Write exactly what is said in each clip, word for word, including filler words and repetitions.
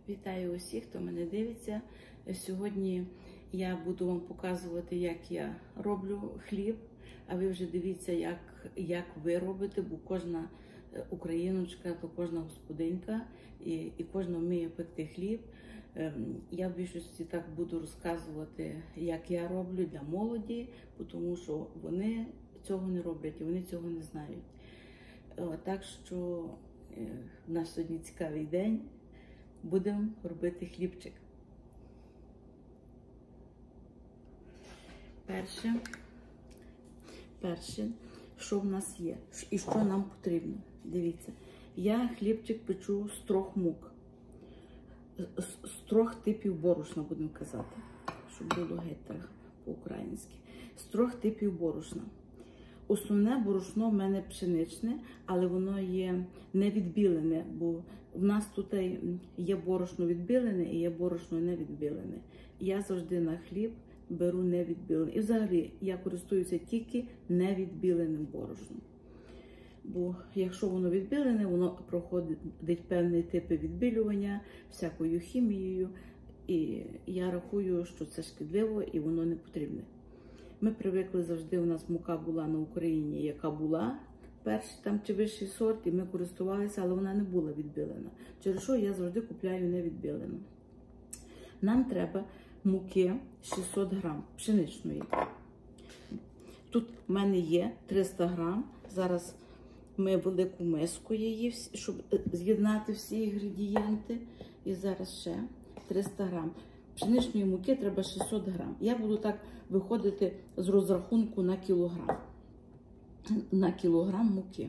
Вітаю усіх, хто мене дивиться. Сьогодні я буду вам показувати, як я роблю хліб, а ви вже дивіться, як, як ви робите, бо кожна україночка, то кожна господинька і, і кожна вміє пекти хліб. Я в більшості так буду розказувати, як я роблю для молоді, тому що вони цього не роблять і вони цього не знають. Так що в нас сьогодні цікавий день. Будемо робити хлібчик. Перше, перше, що в нас є і що нам потрібно. Дивіться, я хлібчик печу з трьох мук, з, з трьох типів борошна, будемо казати, щоб було геть так по-українськи. З трьох типів борошна. Основне борошно в мене пшеничне, але воно є не відбілене, бо в нас тут є борошно відбілене і є борошно не відбілене. Я завжди на хліб беру не відбілене. І взагалі я користуюся тільки невідбіленим борошном. Бо якщо воно відбілене, воно проходить певні типи відбілювання, всякою хімією. І я рахую, що це шкідливо і воно не потрібне. Ми привикли завжди, у нас мука була на Україні, яка була, перший там чи вищий сорт, і ми користувалися, але вона не була відбілена. Через що я завжди купляю невідбілену. Нам треба муки шістсот грам пшеничної. Тут в мене є триста грам. Зараз ми велику миску її, щоб з'єднати всі інгредієнти. І зараз ще триста грам. Пшеничної муки треба шістсот грам. Я буду так виходити з розрахунку на кілограм. На кілограм муки.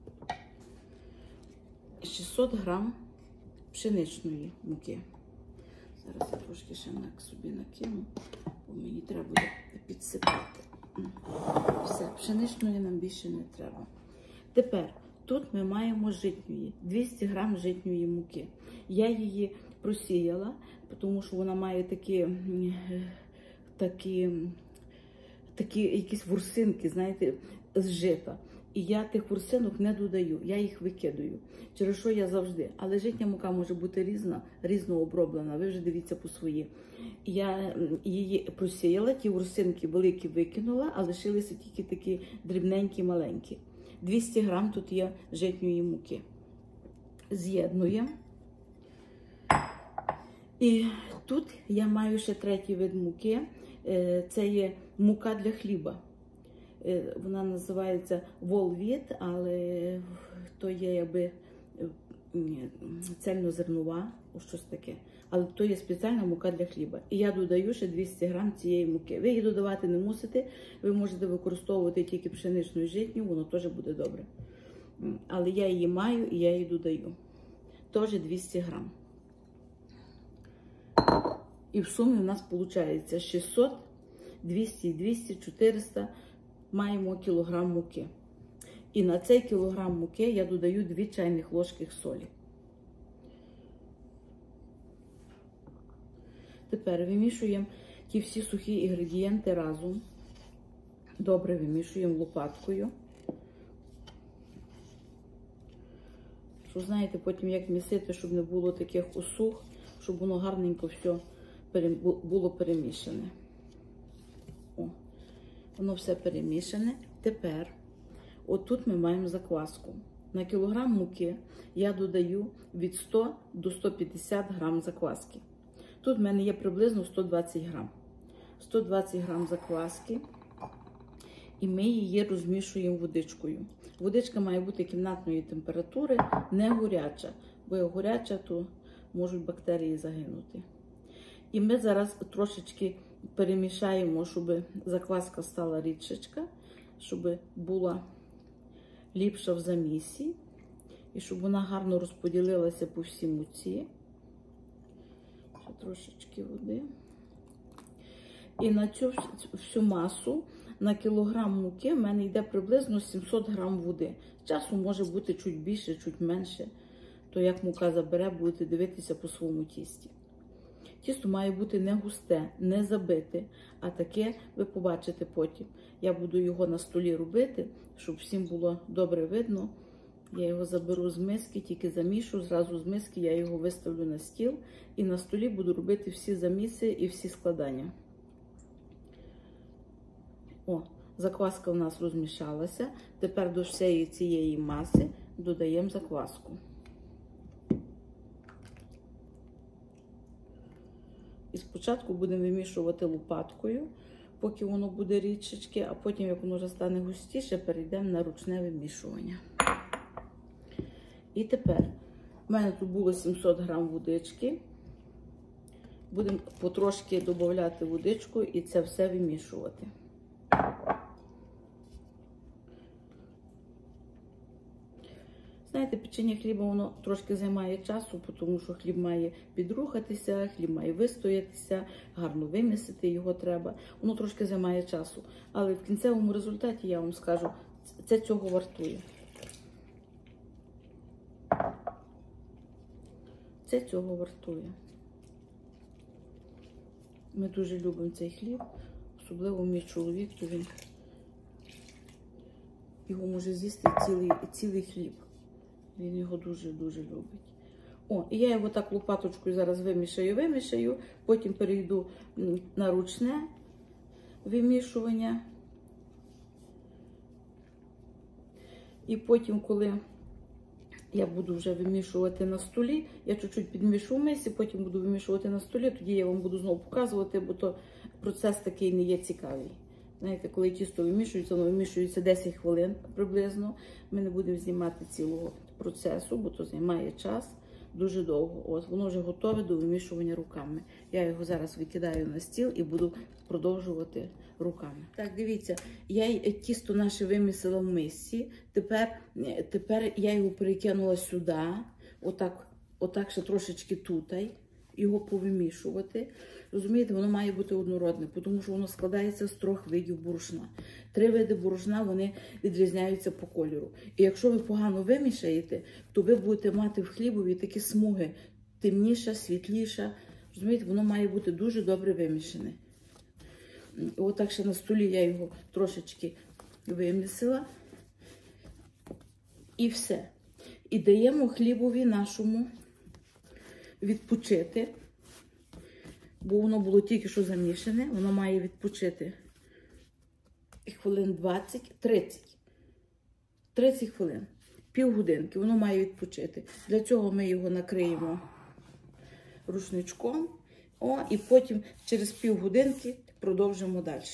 шістсот грам пшеничної муки. Зараз я трошки ще собі накину, бо мені треба буде підсипати. Все, пшеничної нам більше не треба. Тепер, тут ми маємо житньої, двісті грам житньої муки. Я її просіяла, тому що вона має такі, такі, такі якісь ворсинки, знаєте, з жита. І я тих ворсинок не додаю, я їх викидаю. Через що я завжди. Але житня мука може бути різна, різно оброблена, ви вже дивіться по свої. Я її просіяла, ті ворсинки великі викинула, а лишилися тільки такі дрібненькі, маленькі. двісті грам тут є житньої муки. З'єднуємо. І тут я маю ще третій вид муки. Це є мука для хліба. Вона називається волвіт, але то є якби цельнозернова, щось таке. Але то є спеціальна мука для хліба. І я додаю ще двісті грам цієї муки. Ви її додавати не мусите, ви можете використовувати тільки пшеничну і житню, воно теж буде добре. Але я її маю і я її додаю. Теж двісті грам. І в сумі у нас виходить шістсот, двісті, двісті, чотириста, маємо кілограм муки. І на цей кілограм муки я додаю дві чайних ложки солі. Тепер вимішуємо ті всі сухі інгредієнти разом. Добре вимішуємо лопаткою. Що знаєте, потім як місити, щоб не було таких осух, щоб воно гарненько все було перемішане. О, воно все перемішане. Тепер, отут ми маємо закваску. На кілограм муки я додаю від сто до ста п'ятдесят грам закваски. Тут в мене є приблизно сто двадцять грам. сто двадцять грам закваски. І ми її розмішуємо водичкою. Водичка має бути кімнатної температури, не гаряча. Бо як гаряча, то можуть бактерії загинути. І ми зараз трошечки перемішаємо, щоб закваска стала рідшечка, щоб була ліпша в замісі, і щоб вона гарно розподілилася по всій муці. Ще трошечки води. І на цю всю масу, на кілограм муки, в мене йде приблизно сімсот грам води. Часу може бути чуть більше, чуть менше. То як мука забере, будете дивитися по своєму тісті. Тісто має бути не густе, не забите, а таке ви побачите потім. Я буду його на столі робити, щоб всім було добре видно, Я його заберу з миски, тільки замішу, зразу з миски я його виставлю на стіл і на столі буду робити всі заміси і всі складання. О, закваска у нас розмішалася. Тепер до всієї цієї маси додаємо закваску. І спочатку будемо вимішувати лопаткою, поки воно буде рідшечки, а потім, як воно вже стане густіше, перейдемо на ручне вимішування. І тепер, в мене тут було сімсот грам водички. Будемо потрошки додавати водичку і це все вимішувати. Знаєте, печення хліба, воно трошки займає часу, тому що хліб має підрухатися, хліб має вистоятися, гарно вимісити його треба. Воно трошки займає часу. Але в кінцевому результаті, я вам скажу, це цього вартує. Це цього вартує. Ми дуже любимо цей хліб, особливо мій чоловік, то він його може з'їсти цілий, цілий хліб. Він його дуже-дуже любить. О, і я його так лопаточкою зараз вимішаю, вимішаю, потім перейду на ручне вимішування. І потім, коли я буду вже вимішувати на столі, я чуть-чуть підмішу в мисі, потім буду вимішувати на столі, тоді я вам буду знову показувати, бо то процес такий не є цікавий. Знаєте, коли тісто вимішується, воно вимішується десять хвилин приблизно. Ми не будемо знімати цілого процесу, бо то займає час дуже довго. От, воно вже готове до вимішування руками. Я його зараз викидаю на стіл і буду продовжувати руками. Так, дивіться, я тісто наше вимісила в мисці. Тепер, тепер я його перекинула сюди, отак, отак ще трошечки тутай, його повимішувати. Розумієте, воно має бути однородне, тому що воно складається з трьох видів борошна. Три види борошна, вони відрізняються по кольору. І якщо ви погано вимішаєте, то ви будете мати в хлібові такі смуги, темніша, світліша. Розумієте, воно має бути дуже добре вимішане. Отак ще на столі я його трошечки вимісила. І все. І даємо хлібові нашому відпочити. Бо воно було тільки що замішане, воно має відпочити хвилин двадцять-тридцять. тридцять хвилин, півгодинки, воно має відпочити. Для цього ми його накриємо рушничком, о, і потім через півгодинки продовжимо далі.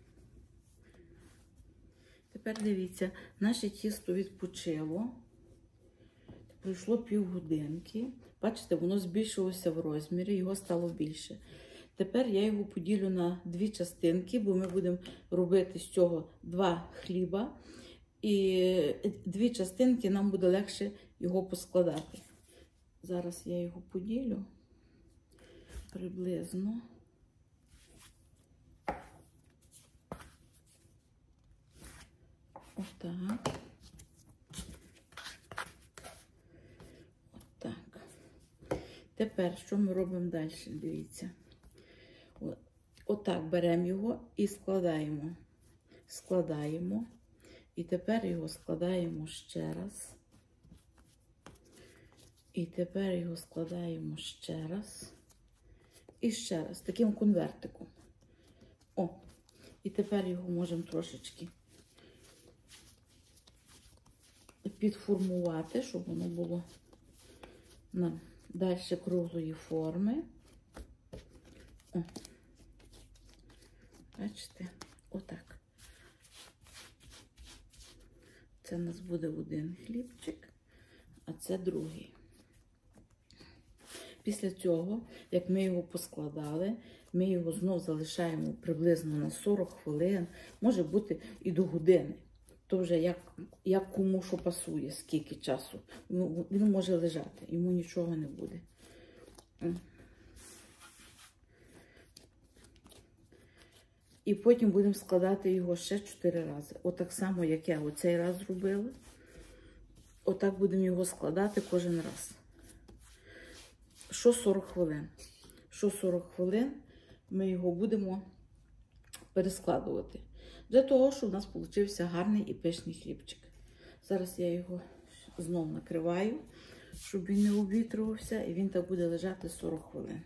Тепер дивіться, наше тісто відпочило. Пройшло півгодинки. Бачите, воно збільшилося в розмірі, його стало більше. Тепер я його поділю на дві частинки, бо ми будемо робити з цього два хліба. І дві частинки нам буде легше його поскладати. Зараз я його поділю приблизно. Отак. Тепер, що ми робимо далі? Дивіться. Отак беремо його і складаємо. Складаємо. І тепер його складаємо ще раз. І тепер його складаємо ще раз. І ще раз. Таким конвертиком. О! І тепер його можемо трошечки підформувати, щоб воно було на далі круглої форми. О. Бачите? Отак. Це у нас буде один хлібчик, а це другий. Після цього, як ми його поскладали, ми його знов залишаємо приблизно на сорок хвилин, може бути і до години. То вже як, як кому що пасує, скільки часу. Він може лежати, йому нічого не буде. І потім будемо складати його ще чотири рази. Отак само, як я оцей раз зробила. Отак будемо його складати кожен раз. Що сорок хвилин. Що сорок хвилин ми його будемо перескладувати. Для того, щоб у нас вийшов гарний і пишний хлібчик. Зараз я його знов накриваю, щоб він не обвітрювався, і він так буде лежати сорок хвилин.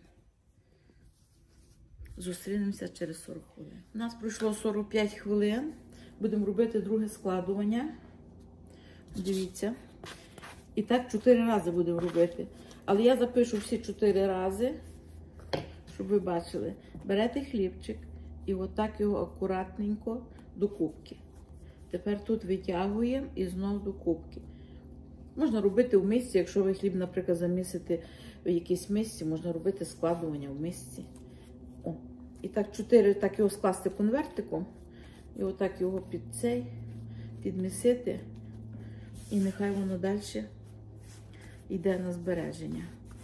Зустрінемося через сорок хвилин. У нас пройшло сорок п'ять хвилин. Будемо робити друге складування. Дивіться. І так чотири рази будемо робити. Але я запишу всі чотири рази, щоб ви бачили. Берете хлібчик і отак його акуратненько до кубки. Тепер тут витягуємо і знов до кубки. Можна робити в мисці, якщо ви хліб, наприклад, замісите в якійсь мисці, можна робити складування в мисці. О. І так чотири, так його скласти конвертиком. І отак його під цей, підмісити. І нехай воно далі йде на збереження.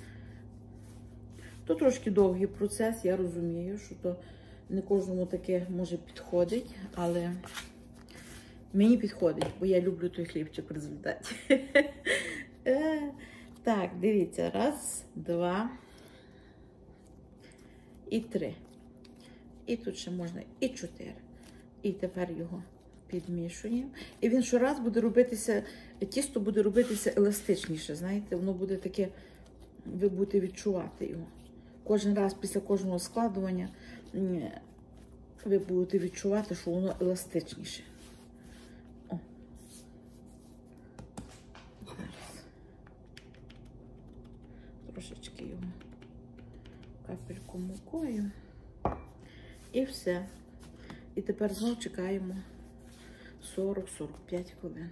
То трошки довгий процес, я розумію, що то не кожному таке може підходить, але мені підходить, бо я люблю той хлібчик в результаті. Так, дивіться, раз, два і три. І тут ще можна і чотири. І тепер його підмішуємо. І він щораз буде робитися, тісто буде робитися еластичніше, знаєте, воно буде таке, ви будете відчувати його. Кожен раз після кожного складування ви будете відчувати, що воно еластичніше. О. Зараз. Трошечки його капельку мукою. І все. І тепер знову чекаємо сорок сорок п'ять хвилин.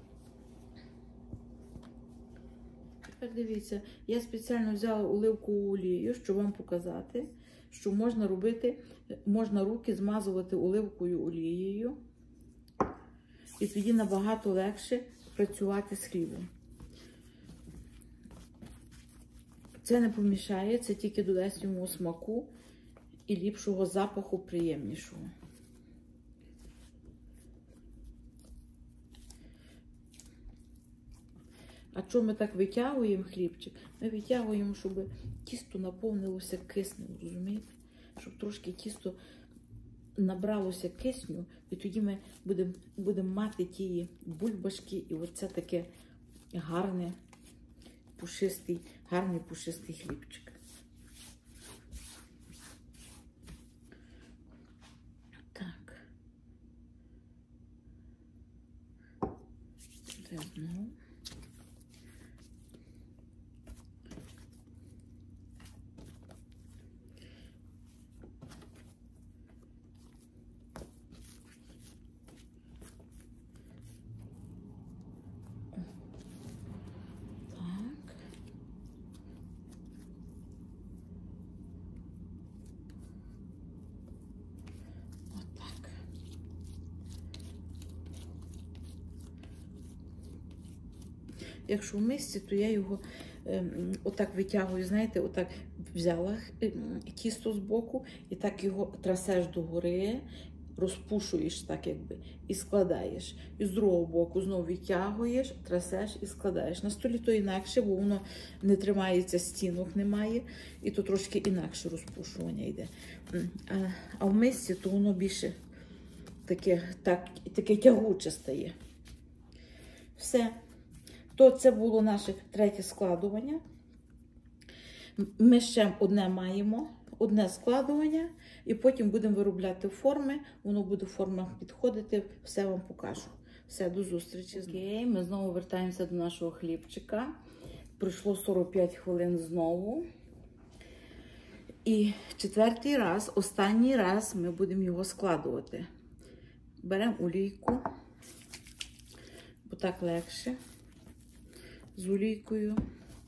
Тепер дивіться, я спеціально взяла оливкову олію, щоб вам показати, що можна робити, можна руки змазувати оливковою олією. І тоді набагато легше працювати з хлібом. Це не помішає, це тільки додасть йому смаку і ліпшого запаху, приємнішого. А чому ми так витягуємо хлібчик? Ми витягуємо, щоб тісто наповнилося киснем, розумієте? Щоб трошки тісто набралося кисню, і тоді ми будемо будем мати ті бульбашки, і оце таке гарне, пушистий, гарний пушистий хлібчик. Так. Це знову. Якщо в мисці, то я його е, отак витягую, знаєте, отак взяла е, тісто з боку і так його трасеш догори, розпушуєш так якби і складаєш. І з другого боку знову витягуєш, трасеш і складаєш. На столі то інакше, бо воно не тримається, стінок немає, і то трошки інакше розпушування йде. А, а в мисці то воно більше таке, так, таке тягуче стає. Все. То це було наше третє складування. Ми ще одне маємо, одне складування, і потім будемо виробляти форми, воно буде в формах підходити, все вам покажу. Все, до зустрічі. Окей, ми знову вертаємося до нашого хлібчика. Пройшло сорок п'ять хвилин знову. І четвертий раз, останній раз ми будемо його складувати. Беремо олійку, бо так легше. З олійкою.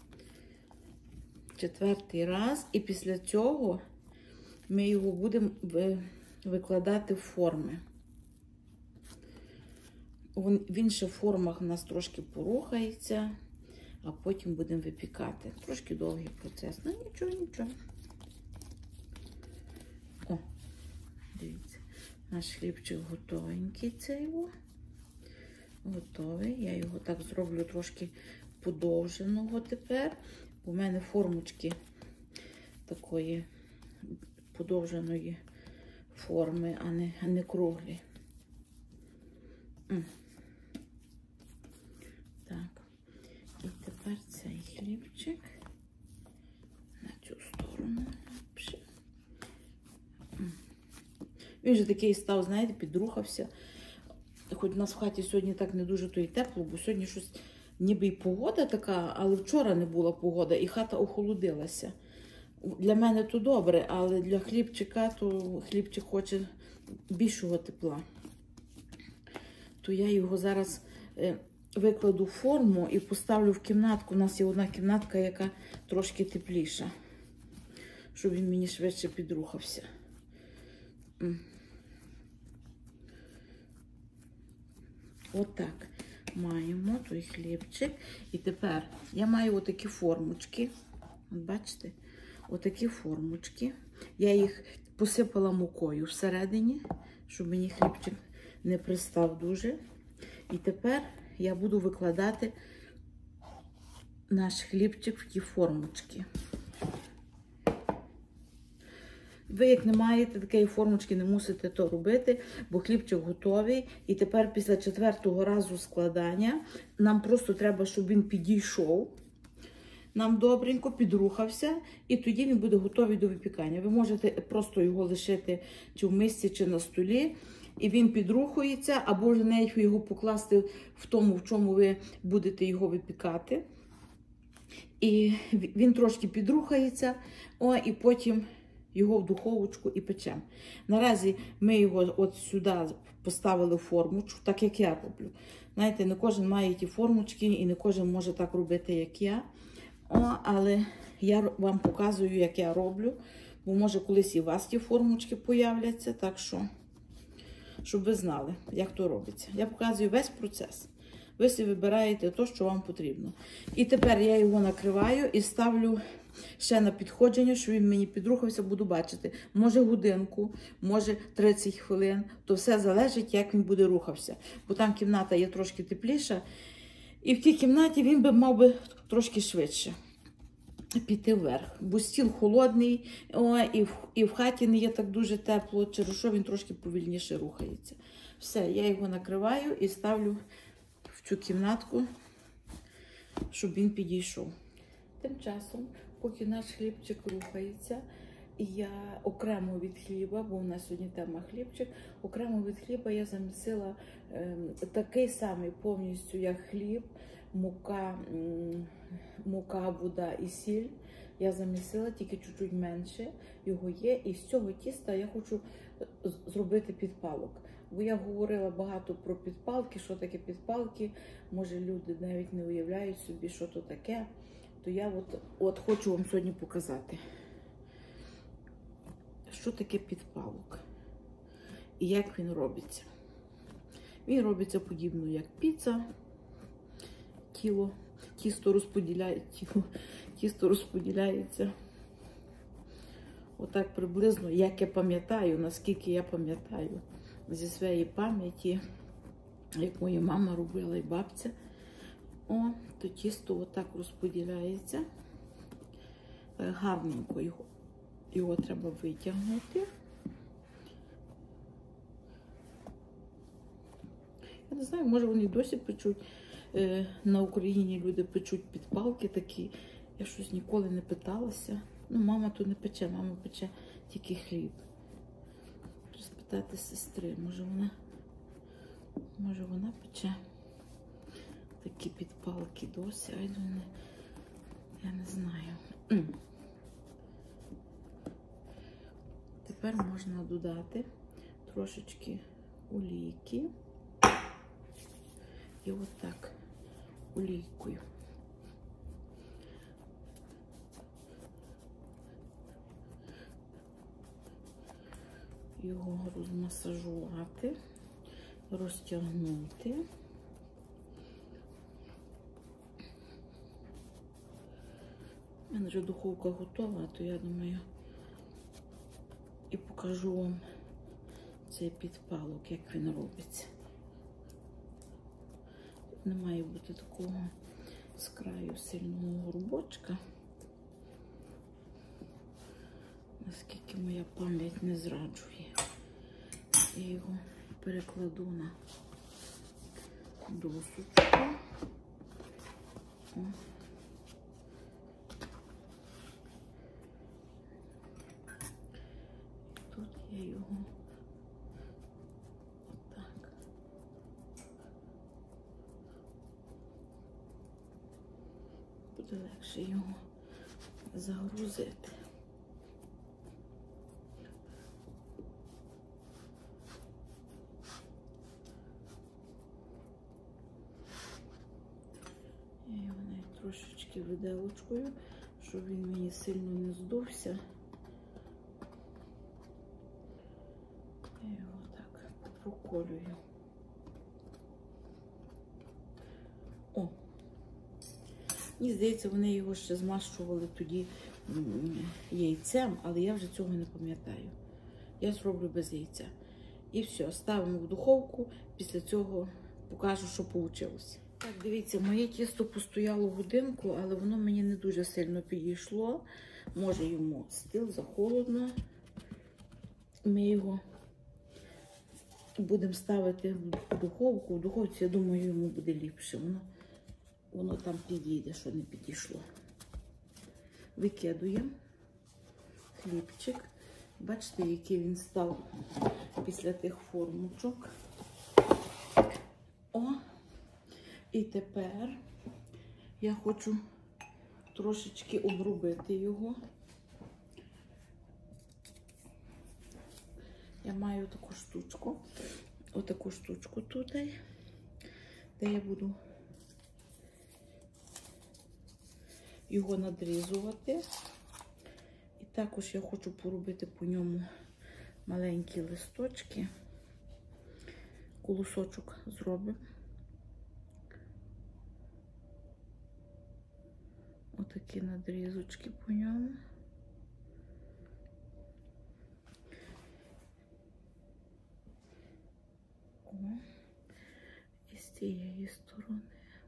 Четвертий раз. І після цього ми його будемо викладати в форми. Він ще в формах у нас трошки порухається, а потім будемо випікати. Трошки довгий процес. Ну нічого, нічого. О, дивіться, наш хлібчик готовенький цей. Готовий. Я його так зроблю трошки подовженого тепер. У мене формочки такої подовженої форми, а не, а не круглі. Так. хлібчик. На цю сторону. Він же такий став, знаєте, підрухався. Хоч у нас в хаті сьогодні так не дуже то й тепло, бо сьогодні щось ніби й погода така, але вчора не була погода, і хата охолодилася. Для мене то добре, але для хлібчика, то хлібчик хоче більшого тепла. То я його зараз викладу в форму і поставлю в кімнатку. У нас є одна кімнатка, яка трошки тепліша, щоб він мені швидше підрухався. Отак маємо той хлібчик. І тепер я маю отакі формочки. От бачите? Отакі формочки. Я їх посипала мукою всередині, щоб мені хлібчик не пристав дуже. І тепер я буду викладати наш хлібчик в ті формочки. Ви, як не маєте такої формочки, не мусите то робити, бо хлібчик готовий. І тепер після четвертого разу складання нам просто треба, щоб він підійшов. Нам добренько підрухався, і тоді він буде готовий до випікання. Ви можете просто його лишити чи в мисці, чи на столі, і він підрухується, або ж навіть його покласти в тому, в чому ви будете його випікати. І він трошки підрухається, о, і потім його в духовочку і печемо. Наразі ми його от сюди поставили в формочку, так як я роблю. Знаєте, не кожен має ті формочки, і не кожен може так робити, як я. О, але я вам показую, як я роблю, бо може колись і у вас ті формочки появляться, так що, щоб ви знали, як то робиться. Я показую весь процес. Ви собі вибираєте те, що вам потрібно. І тепер я його накриваю і ставлю ще на підходження, щоб він мені підрухався, буду бачити. Може годинку, може тридцять хвилин. То все залежить, як він буде рухався. Бо там кімната є трошки тепліша. І в тій кімнаті він би мав би трошки швидше піти вверх. Бо стіл холодний, о, і, в, і в хаті не є так дуже тепло, через що він трошки повільніше рухається. Все, я його накриваю і ставлю в цю кімнатку, щоб він підійшов. Тим часом, поки наш хлібчик рухається, я окремо від хліба, бо у нас сьогодні тема хлібчик, окремо від хліба я замісила е, такий самий повністю, як хліб, мука, мука, вода і сіль. Я замісила, тільки чуть-чуть менше його є. І з цього тіста я хочу зробити підпалок. Бо я говорила багато про підпалки, що таке підпалки. Може люди навіть не уявляють собі, що то таке. То я от, от хочу вам сьогодні показати, що таке підпалок і як він робиться. Він робиться подібно, як піца. Тіло, тісто розподіляє, тіло, тісто розподіляється. Отак приблизно, як я пам'ятаю, наскільки я пам'ятаю зі своєї пам'яті, як моя мама робила і бабця. О, то тісто отак розподіляється. Гарненько його, його треба витягнути. Я не знаю, може вони досі печуть. На Україні люди печуть підпалки такі. Я щось ніколи не питалася. Ну, мама то не пече, мама пече тільки хліб. Треба спитати сестри, може вона, може вона пече такі підпалки досі, а не, я не знаю. Тепер можна додати трошечки олійки. І отак олійкою. Його розмасажувати, розтягнути. У мене вже духовка готова, то я думаю, і покажу вам цей підпалок, як він робиться. Не має бути такого з краю сильного горбочка, наскільки моя пам'ять не зраджує. Я його перекладу на досочку. О. Я його отак. Буде легше його загрузити. Я його навіть трошечки виделочкою, щоб він мені сильно не здувся. Я його так проколюю. О! Мені здається, вони його ще змащували тоді яйцем, але я вже цього не пам'ятаю. Я зроблю без яйця. І все, ставимо в духовку, після цього покажу, що вийшло. Так, дивіться, моє тісто постояло годинку, але воно мені не дуже сильно підійшло. Може йому стил захолодно. Ми його будемо ставити в духовку. В духовці, я думаю, йому буде ліпше. Воно, воно там підійде, що не підійшло. Викидуємо хлібчик. Бачите, який він став після тих формочок. О! І тепер я хочу трошечки обробити його. Я маю таку штучку, отаку штучку тут, де я буду його надрізувати. І також я хочу поробити по ньому маленькі листочки. Колосочок зробимо. Отакі надрізочки по ньому. О, і з цієї сторони.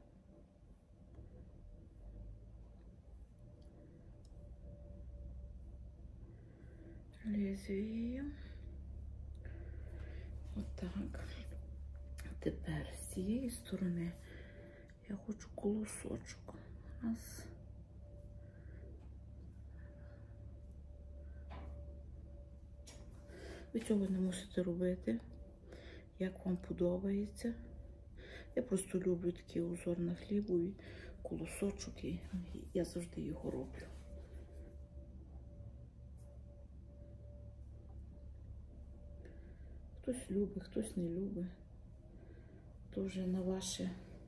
Лезвієм. Отак. Тепер з цієї сторони я хочу колосочок. Раз. Ви цього не мусите робити, як вам подобається. Я просто люблю такий узор на хлібові, колосочок, і я завжди його роблю. Хтось любить, хтось не любить. То вже на ваше,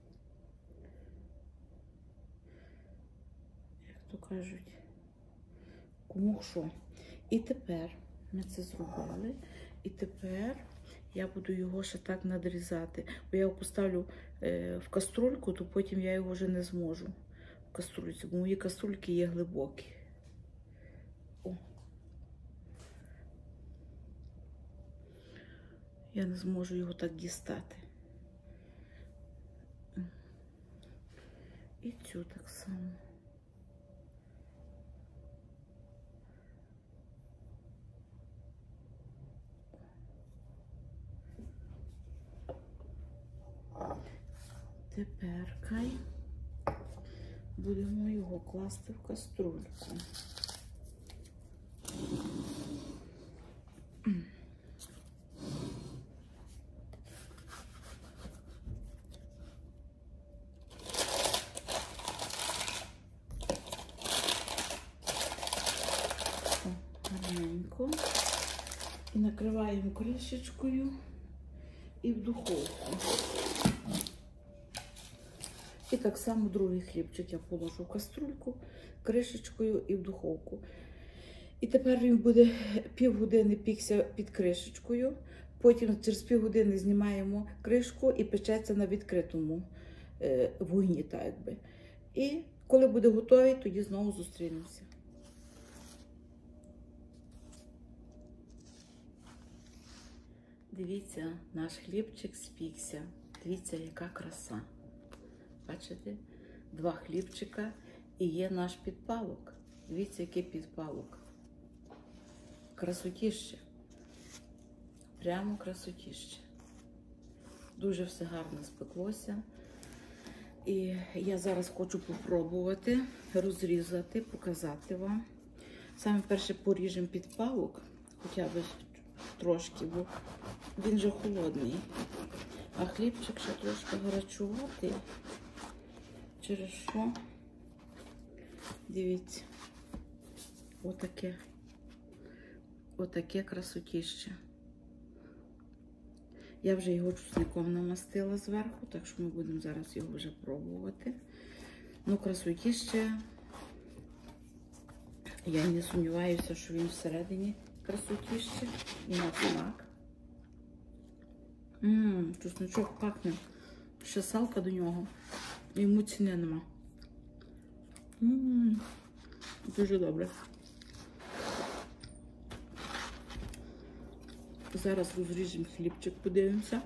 як то кажуть, кому що. І тепер ми це зробили. І тепер я буду його ще так надрізати. Бо я його поставлю е, в каструльку, то потім я його вже не зможу в каструльці. Бо мої каструльки є глибокі. О. Я не зможу його так дістати. І цю так само. Тепер кай будемо його класти в каструльку. Гарненько. І накриваємо кришечкою і в духовку. І так само другий хлібчик я положу в каструльку, кришечкою і в духовку. І тепер він буде півгодини пікся під кришечкою, потім через півгодини знімаємо кришку і печеться на відкритому е, вогні, так якби. І коли буде готовий, тоді знову зустрінемося. Дивіться, наш хлібчик спікся. Дивіться, яка краса. Бачите? Два хлібчика і є наш підпалок. Дивіться, який підпалок. Красотіще. Прямо красотіще. Дуже все гарно спеклося. І я зараз хочу попробувати розрізати, показати вам. Саме перше поріжемо підпалок, хоча б трошки, бо він же холодний. А хлібчик ще трошки гарячуватий. Через що? Дивіться. Отаке. Отаке красотіще. Я вже його чесником намастила зверху, так що ми будемо зараз його вже пробувати. Ну, красотіще. Я не сумніваюся, що він всередині красотіще. І на смак. Ммм, чесночок пахне. Ще салка до нього. Йому ціни нема. Ммм, дуже добре. Зараз розріжемо хлібчик, подивимося.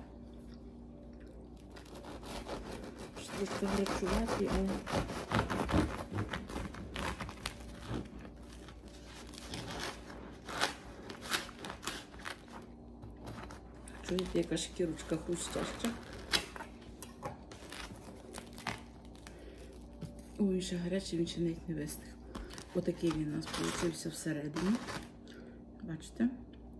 Ще трошки гарячувати, але... Чуєте, яка шкірочка хрустяща. Ой, ще гарячий, він ще навіть не вистиг. Отакий він у нас вийшов всередині. Бачите?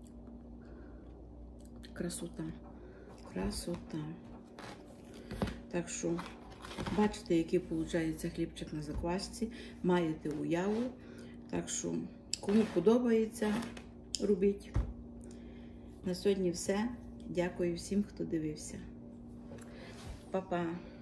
Красота. Красота. Так що, бачите, який виходить хлібчик на заквасці. Маєте уяву. Так що, кому подобається, робіть. На сьогодні все. Дякую всім, хто дивився. Па-па!